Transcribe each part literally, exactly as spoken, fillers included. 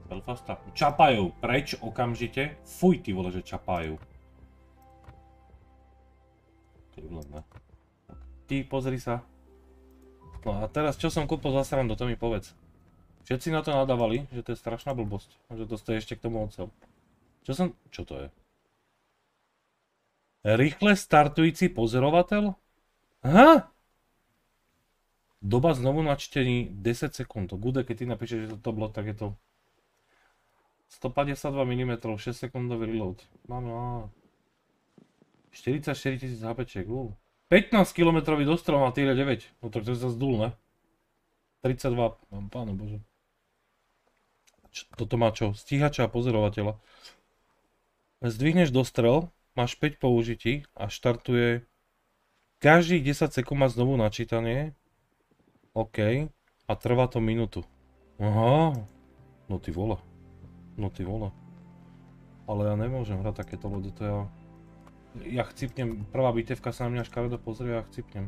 Belfasta. Čapajú, preč okamžite. Fuj, ty vole, že čapajú. Ty, pozri sa. No a teraz, čo som kúpil za srandu, to mi povedz. Všetci na to nadávali, že to je strašná blbosť. A že to stojí ešte k tomu ocel. Čo som... Čo to je? Rýchle startujúci pozorovateľ? Aha! Doba znovu načtení desať sekúnd. To bude, keď ty napíšeš, že to bolo, tak je to... stopäťdesiatdva milimetrov, šesť sekundový reload. Máme, á... štyridsaťštyri tisíc hápečiek, uh. pätnásť kilometrový dostrel na tier deväť. No tak to je zase dul, ne? tridsaťdva, páne bože. Čo, toto má čo? Stíhača a pozorovateľa. Zdvihneš dostrel, máš päť použití a štartuje každých desať sekúnd má znovu načítanie. OK. A trvá to minútu. Aha. No ty vole. No ty vole. Ale ja nemôžem hrať takéto lode, to ja... Ja chcipnem, prvá bitevka sa na mňa škaredo pozrie a ja chcipnem.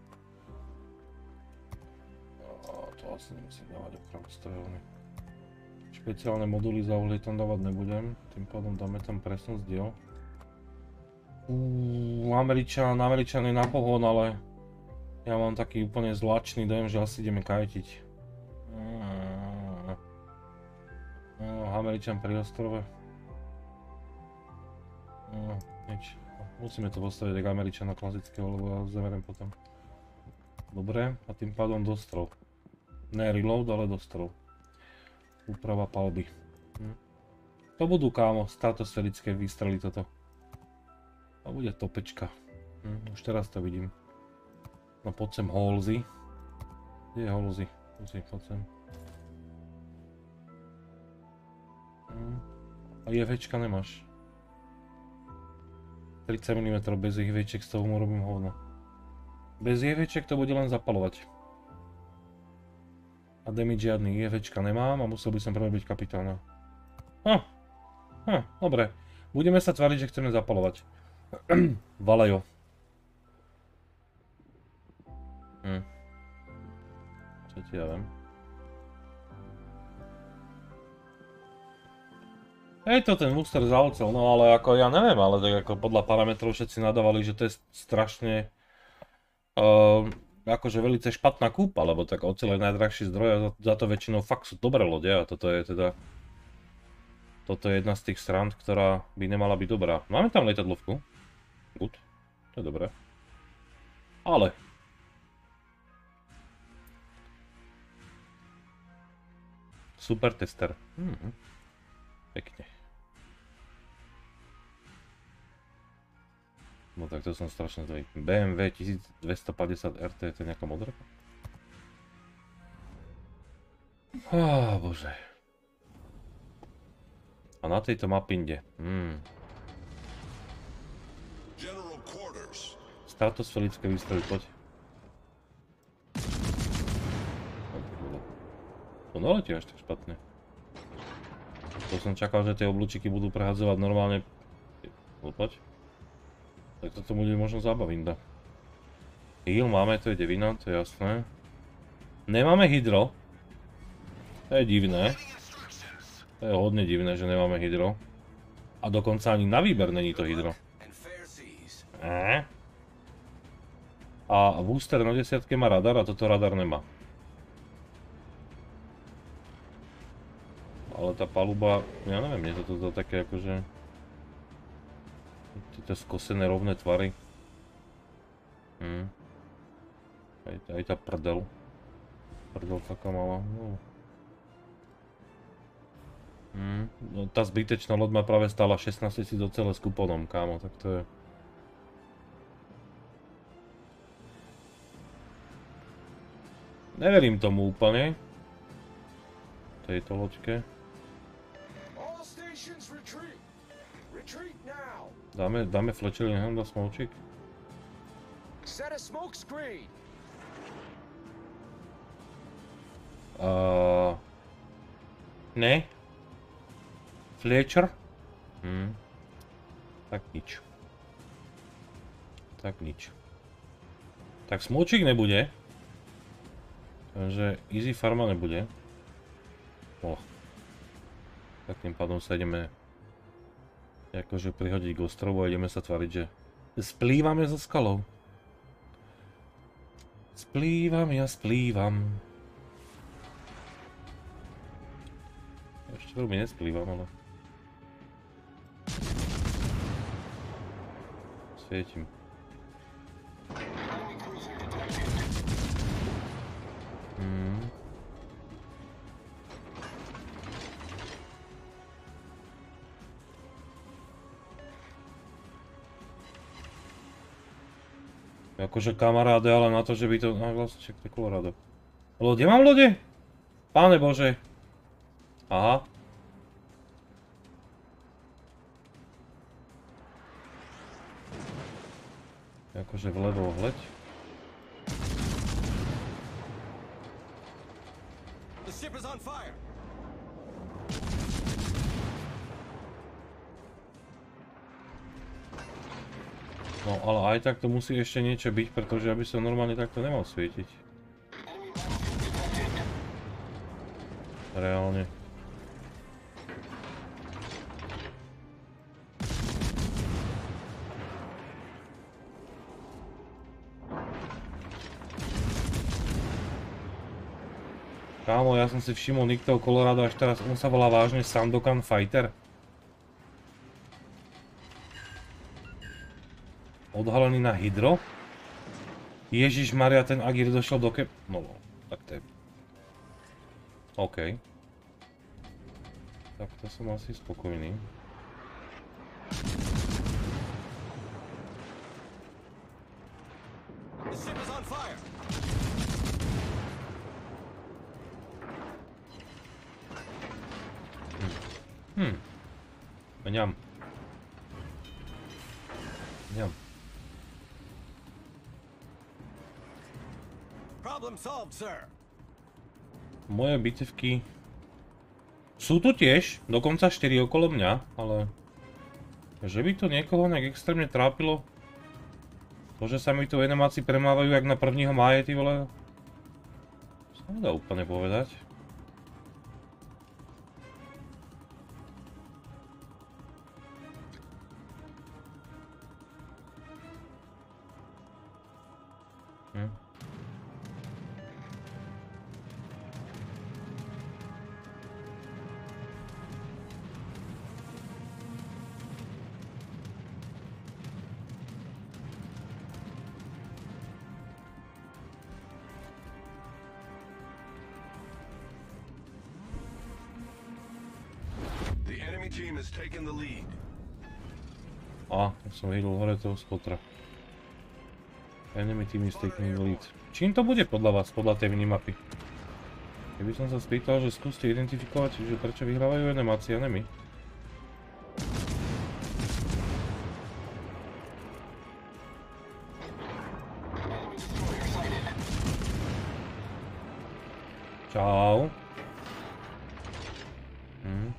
To asi nemusím dávať okrem strojovne. Špeciálne moduly za uhlie tam dávať nebudem, tým pádom dáme tam presun diel. Uuu, Američan, Američan je na pohon, ale ja mám taký úplne zlačný dojem, že asi ideme kajtiť. Američan pri ostrove. Nič. Musíme to postaviť ako Američana klasického, lebo ja zameriem potom. Dobre, a tým pádom dostrel. Ne reload, ale dostrel. Úprava palby. Hm. To budú, kámo, stratosférické výstrely toto. A bude topečka. Hm, už teraz to vidím. No poď sem Halsey. Kde je Halsey? Halsey, poď sem. Hm. A jevečka nemáš. tridsať milimetrov bez jehvieček, z toho mu robím hovno. Bez jehvieček to bude len zapalovať. A damage žiadny, jehviečka nemám a musel by som prvé byť kapitána. Hm, hm, dobre. Budeme sa tváriť, že chceme zapalovať. Valejo. Hm. Čo ti ja viem? Hej, to ten booster za ocel, no ale ako ja neviem, ale tak ako podľa parametrov všetci nadávali, že to je strašne uh, akože velice špatná kúpa, lebo tak ocel je najdrahší zdroj a za, za to väčšinou fakt sú dobré lode a toto je teda toto je jedna z tých strán, ktorá by nemala byť dobrá. Máme tam lietadlovku. Good, to je dobré. Ale super tester. Hmm. Pekne. No tak to som strašne zvedavý. bé em vé tisícdvestopäťdesiat er té, to je nejaká modrá? Á, bože. A na tejto mapinde. Hmm. Stratosférické výstrely, poď. To neletí až tak špatne. To som čakal, že tie oblúčiky budú prehadzovať normálne. Poď. Tak toto bude možno zábavinda. Heal máme, to je devina, to je jasné. Nemáme hydro. To je divné. To je hodne divné, že nemáme hydro. A dokonca ani na výber není to hydro. Eee. A booster na desiatke má radar a toto radar nemá. Ale tá paluba, ja neviem, mne to to také akože... Tieto skosené rovné tvary. Hm. Aj, aj tá prdel. Prdel taká malá. No. Hm. No, tá zbytečná loď ma práve stála šestnásť tisíc docele s kuponom, kámo, tak to je... Neverím tomu úplne. Tejto loďke. Dáme, dáme flečeli nechám na smočík. Uh, ne. Fletcher. Hm. Tak nič. Tak nič. Tak smočík nebude. Takže easy farma nebude. Oh. Tak tým pádom sa ideme akože prihodiť k ostrovu a ideme sa tvariť, že splývame so skalou. Splývam, ja splývam. Ešte veľmi nesplývam, ale... Svietím. Hmm. Akože kamaráde, ale na to, že by to... No vlastne však to je Colorado. Lode, mám lode? Páne Bože. Aha. Akože vlevo hleď. The ship is on fire. No ale aj tak to musí ešte niečo byť, pretože aby som normálne takto nemal svietiť. Reálne. Kámo, ja som si všimol nikto Colorado až teraz, on sa volá vážne Sandokan Fighter. Odhalený na hydro? Ježišmaria, ten Agir došiel do ke... No, tak to je... OK. Tak to som asi spokojný. The ship is on fire. Hm. Mňam. Mňam. Problem solved, sir. Moje bitevky sú tu tiež, dokonca štyri okolo mňa, ale že by to niekoho nejak extrémne trápilo, to, že sa mi tu animáci premávajú jak na prvního máje, ty vole, sa nedá úplne povedať. Hm. Team has taken the lead. Á, tak som hýdol hore toho skotra. Enemy team is taking the lead. Čím to bude podľa vás, podľa tej minimapy? Keby som sa spýtal, že skúste identifikovať, že prečo vyhrávajú animácie a nemi. Čau. Hm.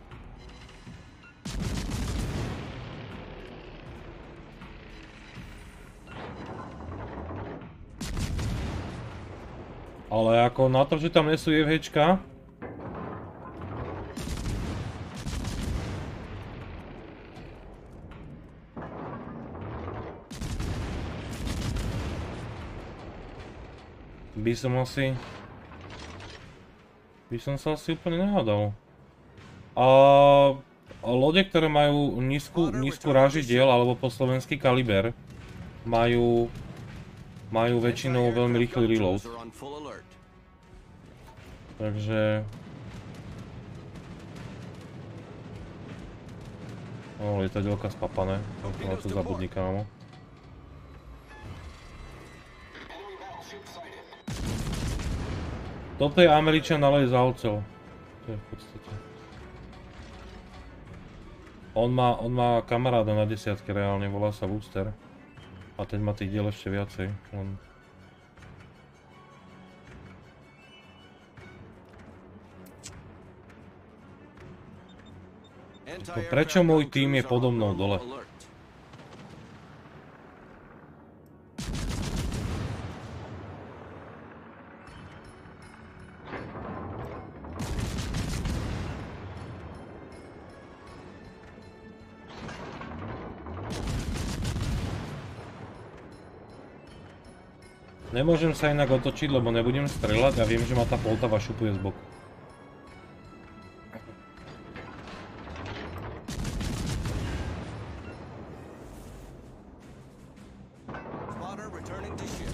Ale ako na to, že tam nesú jevhečka. By som asi... By som sa asi úplne nehádal. A... Lode, ktoré majú nízku, nízku rážidiel, alebo po slovenský kaliber, majú... Majú väčšinou veľmi rýchly reload. Takže... O, lietadielka spapané. Ale to zabudni, kámo. Toto je Američan, ale je za ocel. To je v podstate. On má, on má kamaráda na desiatke reálne, volá sa Booster. A ten má tých diel ešte viacej. On... Prečo môj tým je podo mnou dole? Nemôžem sa inak otočiť, lebo nebudem strieľať a viem, že ma tá Poltava šupuje z boku. Spotter returning to ship.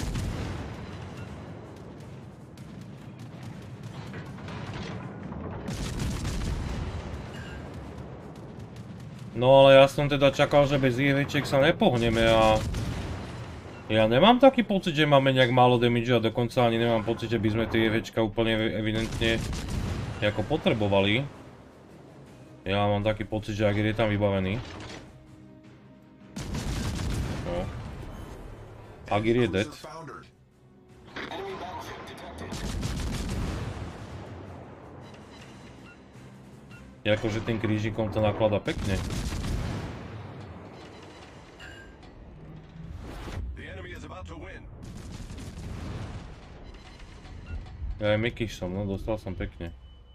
No ale ja som teda čakal, že bez ihvičiek sa nepohneme a... Ja nemám taký pocit, že máme nejak málo damage a dokonca ani nemám pocit, že by sme tie ihvička úplne evidentne ako potrebovali. Ja mám taký pocit, že Agir je tam vybavený. No. Agir je dead. Akože tým krížikom to naklada pekne. Ja aj Mikyš som, no dostal som pekne.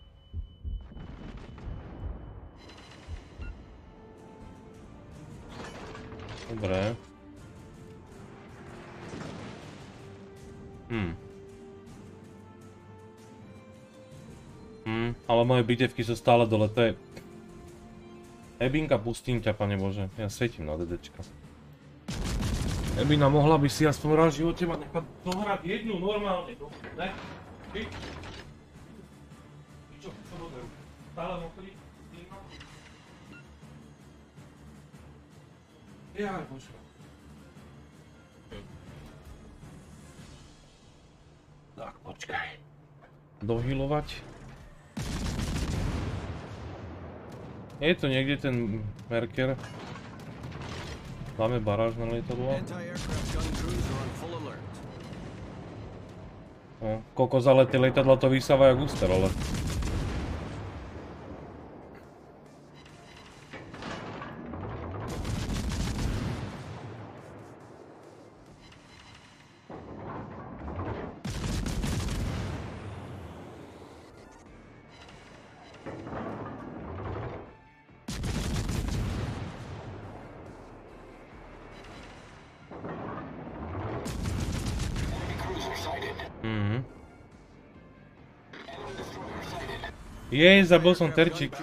Dobre. Hm. Hm, ale moje bitevky sú stále dole, to je... Ebinka, pustím ťa, pane Bože, ja svietím na dedečka. Ebina, mohla by si aspoň raz v živote ma nechať dohrať jednu normálne, ne? Ty? Ty čo, čo dodajú? Stále mokrý? Jaj, Bože. Tak, počkaj. Dohealovať. Je to niekde ten Merker. Máme baráž na lietadlo. No, kokos, ale tie lietadla to vysávajú jak úster, ale... Jej, zabil som terčík.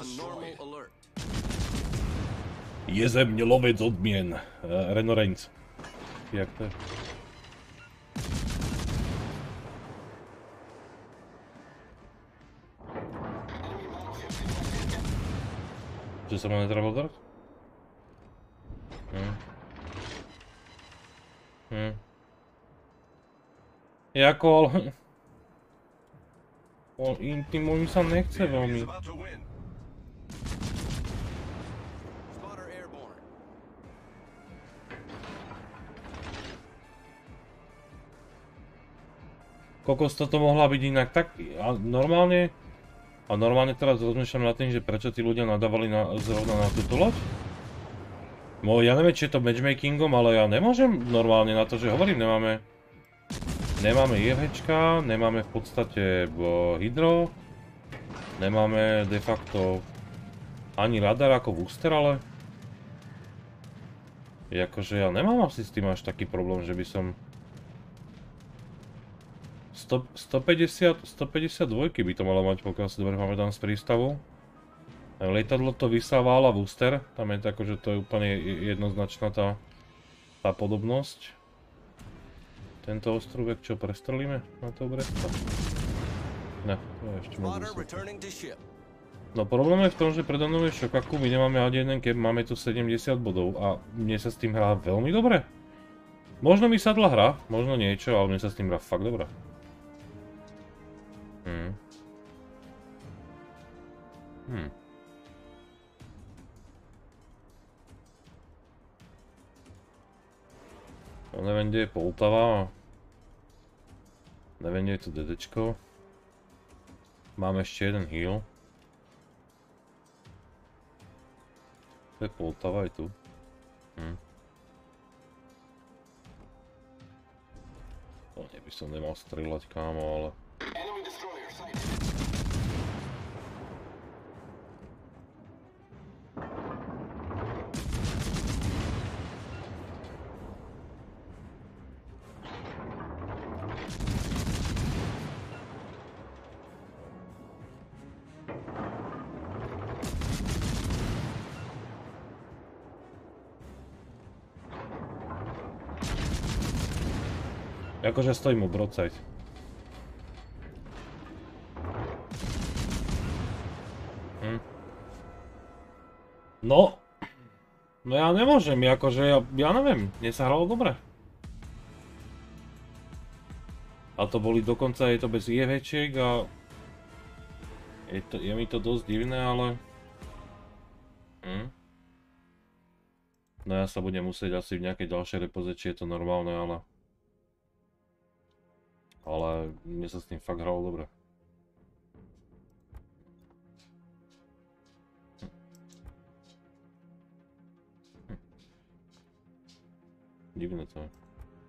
Je ze mne lovec odmien. Uh, Reno Reigns. Jak to je? Čo sa ma netrafil teraz? Hm. Hm. Jako, ale... O, im tým im sa nechce veľmi. Kokos, toto mohla byť inak tak a normálne a normálne teraz rozmýšľam nad tým, že prečo tí ľudia nadávali na, zrovna na túto loď. No ja neviem, či je to matchmakingom, ale ja nemôžem normálne na to, že hovorím, nemáme nemáme IFHčka, nemáme v podstate hydro, nemáme de facto ani radar ako v Úster, ale akože ja nemám asi s tým až taký problém, že by som stopäťdesiatdva by to malo mať, pokiaľ si dobre pamätám z prístavu. Lietadlo to vysávalo v Úster, tam je to akože to je úplne jednoznačná tá, tá podobnosť. Tento ostrovek, čo prestrelíme na to Bresta? Ne, to je ešte možno super. No problém je v tom, že predo mnou je Šokaku, my nemáme ani jeden cap, máme tu sedemdesiat bodov a mne sa s tým hrá veľmi dobre. Možno mi sadla hra, možno niečo, ale mne sa s tým hrá fakt dobre. Hm. Hm. No neviem, kde je Poltava. Neviem, kde je to dedečko. Mám ešte jeden heal. To je Poltava aj tu. Hm. To by som nemal strieľať, kámo, ale... Akože stojím mu brodside. Hm. No. No ja nemôžem, akože ja, ja neviem, mne sa hralo dobre. A to boli dokonca, je to bez IFčiek a... Je, to, je mi to dosť divné, ale... Hm. No ja sa budem musieť asi v nejakej ďalšej repoze, či je to normálne, ale... Ale mne sa s tým fakt hralo dobre. Hm. Divné to je.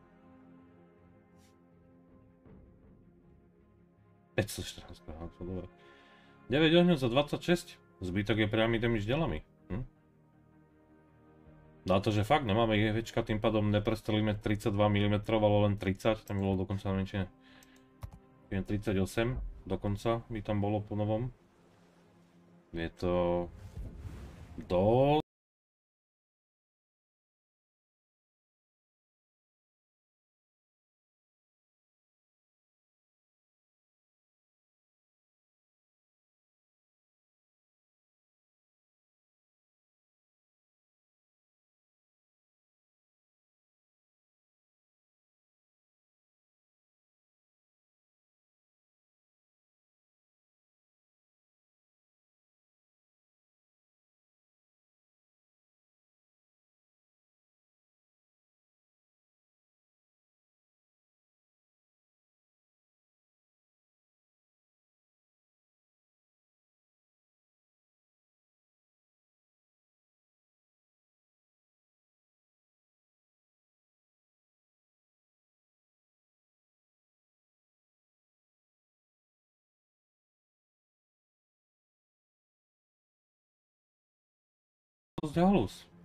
päťstoštrnásť, aha, to dobre. deväť ohňov za dvadsaťšesť, zbytok je priamy damage delami. Hm? Na to, že fakt nemáme IFčka, tým pádom neprestrelíme tridsaťdva milimetrov, ale len tridsať, tam bolo dokonca na menšine. tridsaťosem dokonca by tam bolo po novom. Je to... dosť... dosť halus.